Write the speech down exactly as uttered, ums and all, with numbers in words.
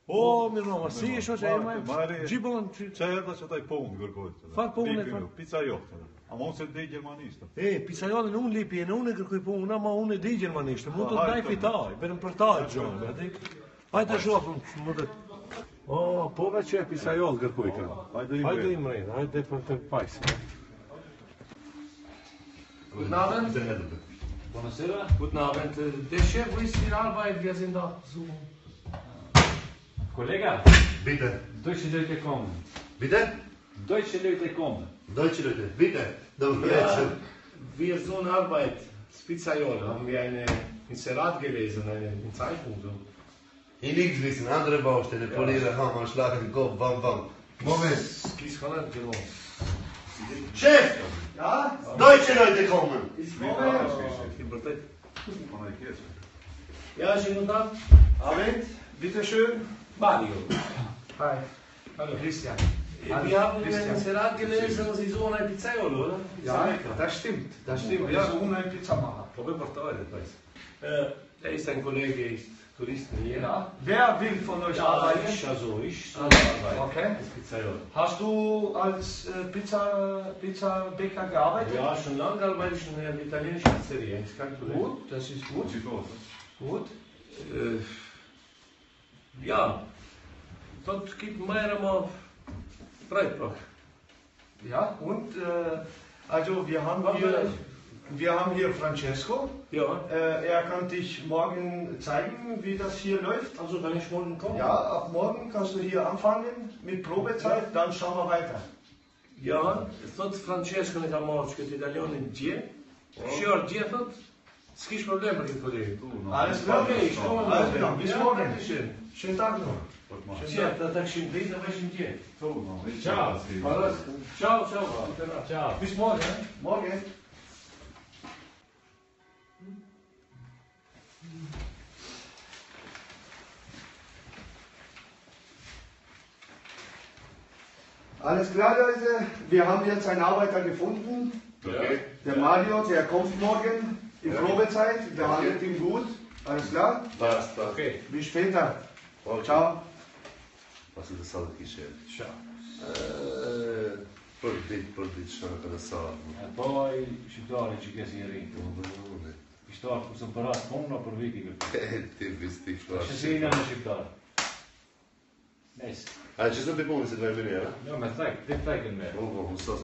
Oh, mio nome, sì, so se mai. Mare, Gibon, certo, c'è dai pong per questo. Fa pong, fa- Pizzaiolo. A non se dei germanista. eh, pizzaiolo non lipi e non è che qui pon una ma una di germanista, molto Ah, dai ecco. fitai, per un portaggio, vedi? Vai da giù, oh, poi c'è pizzaiolo che qui. Vai da in Vai da breve. in breve, vai da per il paese. Guten Abend. Buonasera. Guten Abend. Der Chef ist in Arbeit, wir sind da zu. Collega, Bitte. deutsche Leute kommen. Bitte? Deutsche Leute kommen. Deutsche Leute, bitte. Dann Ja, wir sind in Arbeit. Pizzaiolo. Haben wir eine Inserat gelesen, eine Zeichnung. So. Hier nichts wissen, andere Baustelle, polieren, Hammer, Schlag den Kopf, bam, bam. Moment. Kies kann er genau. Chef! Ja? Deutsche Leute kommen! Importante. Non hai chiesto. Ja, schönen guten Tag. Abend, bitteschön. Mario. Hi. Hallo. Christian. Hallo, Wir haben Christian. ein Inserat gelesen, Sie suchen ein Pizzaiolo, oder? Ja, das stimmt. Das stimmt. Wir suchen einen Pizzamacher. Come portare, weiß. Äh, er ist ein Kollege, ist Touristen hier. Ja. Wer will von euch Ja, arbeiten? ich, also ich, so Ah, okay. als Pizzaiolo. Hast du als äh, Pizza, Pizzabäcker gearbeitet? Ja, schon lange arbeite ich in einer italienischen Pizzeria, ist kein Problem. Gut, das ist gut. Si cosa? Gut. Äh, ja, dort gibt mehr mal Freitag. Ja, und äh, also wir haben Was hier, will wir haben hier Francesco. Ja, Äh, er kann dich morgen zeigen, wie das hier läuft. also kann ich morgen kommen? Ja, ab morgen kannst du hier anfangen mit Probezeit, dann schauen wir weiter. Ja, tot Francesco ne kam morgen, che italiano in die. Sure, die tot. Skisch Problem mit dem Kollegen. Tu, no. Alles klar? Okay, ich komme Alles klar, bis Ja, morgen. Dankeschön. Schönen Tag noch. Ciao, da tak się wyjdę, weź im die. Tu, no. Ciao. Ciao, ciao. Ciao. Bis morgen. Morgen. Alles klar, Leute. Wir haben jetzt einen Arbeiter gefunden. Okay. Der Mario, der kommt morgen in Ja. Probezeit. Der Okay. handelt ihm gut. Alles klar? Basta. Okay. Bis später. Ok. Ciao. Posso da sala aqui, chef? Ciao. Eh, Perdito, perdito, sono cada sala. E poi ci torni ci chiesi rito. Ci sto a imparare con una per viti che Eh, ti vesti ci sei nella città. Yes. Ah, ci sono dei buoni se vai a venire? No, ma stai, te fai che me. Oh, non so